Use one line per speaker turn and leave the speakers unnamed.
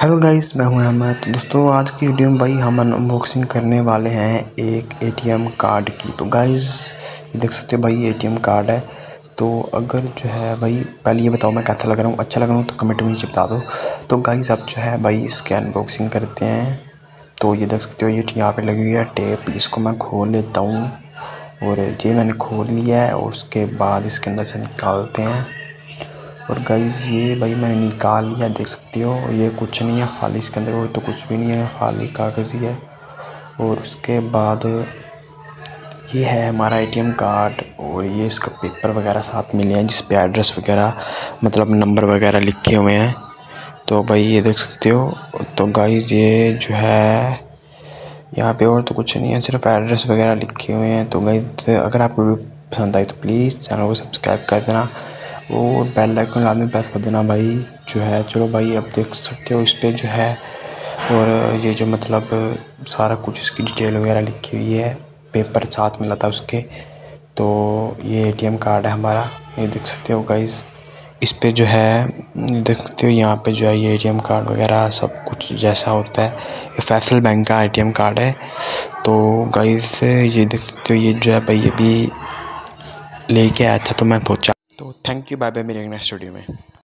Hello guys, मैं हूं अहमद। तो दोस्तों, आज की वीडियो में भाई हम अनबॉक्सिंग करने वाले हैं एक एटीएम कार्ड की। तो गाइस, ये देख सकते हो भाई, एटीएम कार्ड है। तो अगर जो है भाई, पहले ये बताओ मैं कैसा लग रहा हूँ। अच्छा लग रहा हूँ तो कमेंट में नीचे बता दो। तो गाइस, अब जो है भाई इसके अनबॉक्सिंग करते हैं। तो ये देख सकते हो, ये यहाँ पे लगी हुई है टेप। इसको मैं खोल लेता हूँ और ये मैंने खोल लिया है और उसके बाद इसके अंदर से निकालते हैं। और गाइस, ये भाई मैंने निकाल लिया, देख सकते हो। ये कुछ नहीं है, खाली इसके अंदर और तो कुछ भी नहीं है, खाली कागज़ ही है। और उसके बाद ये है हमारा एटीएम कार्ड और ये इसका पेपर वगैरह साथ मिले हैं जिस पे एड्रेस वगैरह मतलब नंबर वगैरह लिखे हुए हैं। तो भाई ये देख सकते हो। तो गाइस, ये जो है यहाँ पे और तो कुछ नहीं है, सिर्फ एड्रेस वगैरह लिखे हुए हैं। तो गाइस, अगर आपको वीडियो पसंद आई तो प्लीज़ चैनल को सब्सक्राइब कर देना और बेल आइकन लाजमी प्रेस कर देना भाई। जो है चलो भाई, अब देख सकते हो इस पर जो है। और ये जो मतलब सारा कुछ इसकी डिटेल वगैरह लिखी हुई है, पेपर साथ मिला था उसके। तो ये एटीएम कार्ड है हमारा, ये देख सकते हो गाइस। इस पे जो है देख सकते हो, यहाँ पे जो है ये एटीएम कार्ड वगैरह सब कुछ जैसा होता है। ये फैसल बैंक का एटीएम कार्ड है। तो गाइस, ये देख सकते हो, ये जो है भाई ये भी लेके आया था तो मैं पहुँचा। तो थैंक यू, बाय बाय, मेरे नेक्स्ट वीडियो में।